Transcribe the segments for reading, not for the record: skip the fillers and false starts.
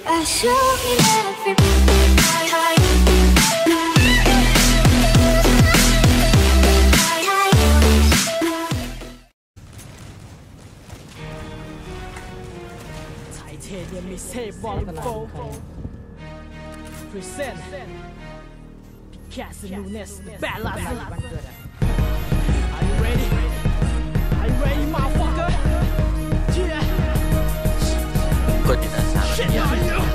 I show you everything I hide. มีเซฟบอลโฟพรีเซนต์พิคาสนูเนสแบลลัส Are you ready Are you ready motherfucker Yeah กดอยู่นะ3 นาที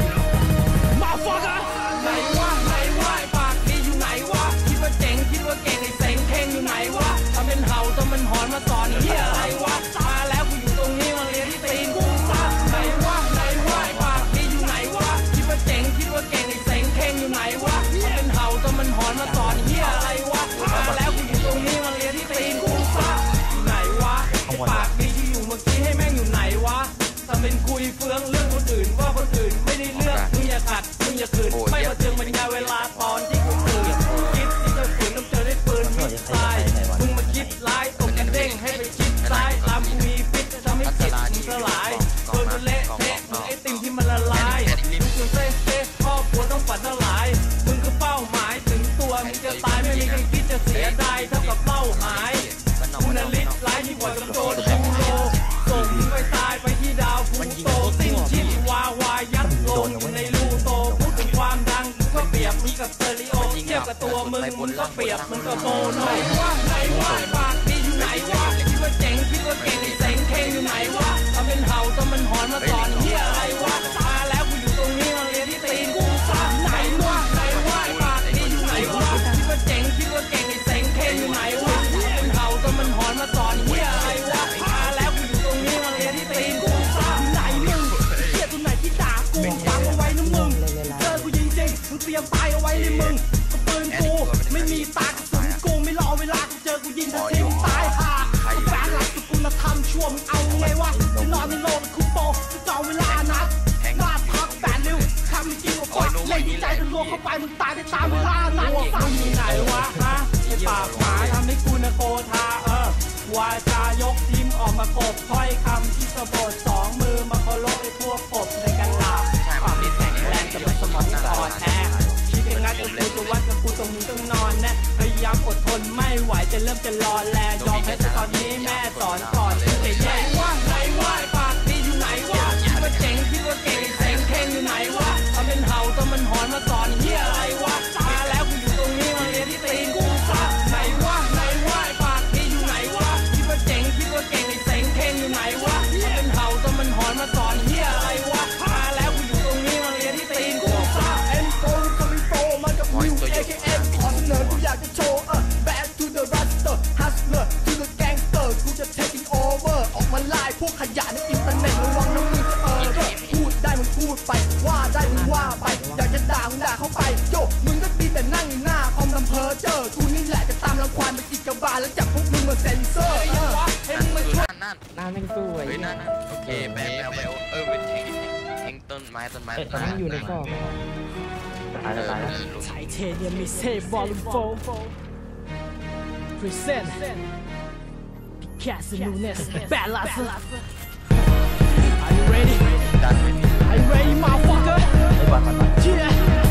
motherfucker ไหนวะปากดีอยู่ไหนวะคิดว่าเจ๋งคิดว่าเก่งไอ้เซ็งเท่งอยู่ไหนวะทำเป็นเห่าทำเป็นหอนมาสอนเหี้ยอะไรวะมาแล้วกูอยู่ตรงนี้มาเรียนที่ตีนกูซะไหนวะปากดีอยู่ไหนวะคิดว่าเจ๋งคิดว่าเก่งไอ้เซ็งเท่งอยู่ไหนวะทำเป็นเห่าทำเป็นหอนมาสอนเหี้ยอะไรวะมาแล้วกูอยู่ตรงนี้มาเรียนที่ตีนกูซะอยู่ไหนวะปากดีที่อยู่เมื่อกี้ให้แม่งอยู่ไหนวะทำเป็นคุยเฟืองเรื่องคนอื่นว่าคนอื่นไม่ได้เลือกมึงอย่าขัดมึงอย่าขืนไม่มาเจอมันยาเวลาตอนที่กูตื่นคิดที่จะฝืนต้องเจอได้ปืนมิดตายมึงมาคิดร้ายตกกันเด้งให้ไปคิดซ้ายตามกูมีพิษจะทำให้จิตมึงสลายเกินจนเละเทะมึงไอติมที่มันละลายมึงจนเซ่ครอบครัวต้องฝันละลายมึงคือเป้าหมายถึงตัวมึงจะตายไม่มีใครคิดจะเสียดายเท่ากับเป้าหมายกูน่ะลิดร้ายยิ่งกว่ากับโจรกูโลส่งมึงไปตายไปที่ดาวพูโตสิ้นชีพวายยัดลงอยู่ในรูโตพูดถึงความดังก็เปรียบมึงกับสเตอริโอเทียบกับตัวมึงก็เปรียบมึงกับโมโนไหนวะปากดีอยู่ไหนวะคิดว่าเจ๋งคิดว่าเก่งไอ้เซ็งเท่งอยู่ไหนวะทำเป็นเห่าทำเป็นหอนมาสอนเหี้ยอะไรวะมาแล้วกูอยู่ตรงนี้มาเรียนที่ตีนกูซะไหนวะปากดีอยู่ไหนวะคิดว่าเจ๋งคิดว่าเก่งไอ้เซ็งเท่งอยู่ไหนวะทำเป็นเห่าทำเป็นหอนมาสอนเหี้ยอะไรวะมาแล้วกูอยู่ตรงนี้มาเรียนที่ตีนกูซะไหนมึงเหี้ยตัวไหนที่ด่ากูฟังเอาไว้นะมึงเจอกูจริงๆมึงเตรียมตายเอาไว้เลยมึงก็ปืนกูไม่มีตากระสุนกูไม่รอเวลากูเจอกูยิงทันทีมึงตายห่าแฝงหลักสกุลธรรมชั่วมึงเอาไงวะจะนอนในโลกคุกโตจะจองเวลานัดลาดพักแฝงเร็วคำไม่จริงกว่าเล่นใจจนรวมเข้าไปมึงตายได้ตามเวลานัดมึงอยู่ไหนวะฮะไอ้ปากหมาทำให้กูนะโกธาวาจายกทีมออกมากบถ้อยคำที่สะบดสองมือมาเคารพไอ้พวกกบในกันลาปากที่แข็งแรงจะไม่สมองที่อ่อนแอคิดยังไงกับกูจะวัดกับกูตรงนี้ต้องนอนแน่พยายามอดทนไม่ไหวจะเริ่มจะรอแลยอมแพ้ตอนนี้แม่สอนก่อนจะแย่ว่าไหนว่าปากดีอยู่ไหนวะคิดว่าเจ๋งคิดว่าเก่งเซ็งเท่งอยู่ไหนวะทำเป็นเห่าทำเป็นหอนมาสอนเหี้ยอะไรวะมาแล้วกูอยู่ตรงนี้มาเรียนที่ตีนกูซะไหนว่าปากดีอยู่ไหนวะคิดว่าเจ๋งคิดว่าเก่งไอ้เซ็งเท่งอยู่ไหนวะทำเป็นเห่าทำเป็นหอนมาสอนเหี้ยอะไรวะมาแล้วกูอยู่ตรงนี้มาเรียนที่ตีนกูซะเอ็นโตก็ไม่โตมากับมิว AKM ขอเสนอกูอยากจะโชว์Back to the Raster Hustler to the Gangster กูจะ taking over ออกมาไล่พวกขยะในอินเทอร์เน็ตระวังน้ำมือจะพูดได้มึงพูดไปว่าได้มึงว่าไปอยากจะด่ามึงด่าเข้าไปโยมึงก็ดีแต่นั่งหน้าคอมทำเพ้อเจอกูนี่แหละจะตามรังควานไปอีกกบาลแล้วจับพวกมึงมาเซ็นเซอร์ให้มึงมาช่วยนั่นไม่สู้ไอ้นั่นโอเคแมวเป็นเองต้นไม้มันอยู่ในกรอบไทเทเนียมมีเซฟบอลโฟพรีเซนต์พิคาสนูเนสแบลลัส Are you ready Are you ready motherfucker Yeah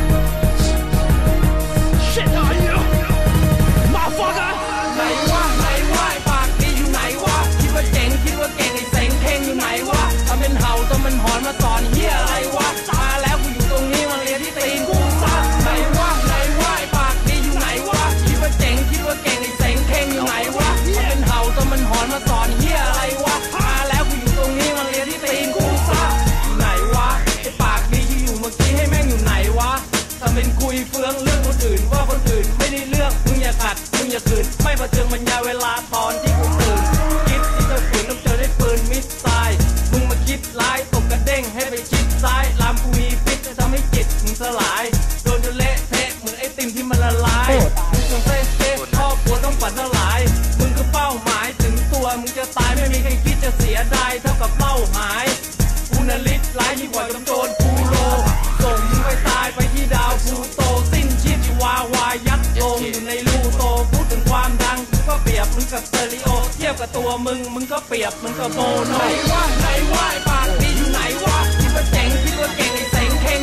Shit are you motherfucker ไหนวะปากดีอยู่ไหนวะคิดว่าเจ๋งคิดว่าเก่งไอ้เซ็งเท่งอยู่ไหนวะทำเป็นเห่าทำเป็นหอนมาสอนเหี้ยอะไรวะมาแล้วกูอยู่ตรงนี้มาเรียนที่ตีนกูซะไหนวะปากดีอยู่ไหนวะคิดว่าเจ๋งคิดว่าเก่งไอ้เซ็งเท่งอยู่ไหนวะทำเป็นเห่าทำเป็นหอนมาสอนเหี้ยอะไรวะมาแล้วกูอยู่ตรงนี้มาเรียนที่ตีนกูซะอยู่ไหนวะไอ้ปากดีที่อยู่เมื่อกี้ให้แม่งอยู่ไหนวะทำเป็นคุยเฟืองเรื่องคนอื่นว่าคนอื่นไม่ได้เลือกมึงอย่าขัดมึงอย่าขืนไม่มาเจอมันยาเวลาตอนที่กูตื่นคิดที่จะฝืนต้องเจอได้ปืนมิดตายมึงมาคิดร้ายตกกระเด้งให้ไปชิดซ้ายลามกูมีพิษจะทำให้จิตมึงสลายโดนจนเละเทะเหมือนไอติมที่มันละลายมึงจนเซ่ครอบครัวต้องฝันละลายมึงคือเป้าหมายถึงตัวมึงจะตายไม่มีใครคิดจะเสียดายเท่ากับเป้าหมายกูน่ะลิดร้ายยิ่งกว่ากับโจรกูโลส่งมึงไปตายไปที่ดาวพูโตสิ้นชีพวายัดลงอยู่ในรูโตพูดถึงความดังก็เปรียบมึงกับสเตอริโอเทียบกับตัวมึงก็เปรียบมึงกับโมโนไหนว่าปากดีอยู่ไหนวะคิดว่าเจ๋งคิดว่าเก่งไอ้เซ็งเท่ง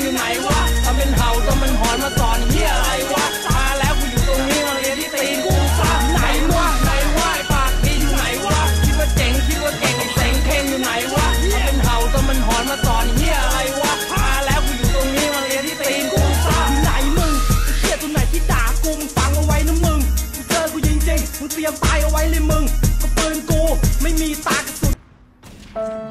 เ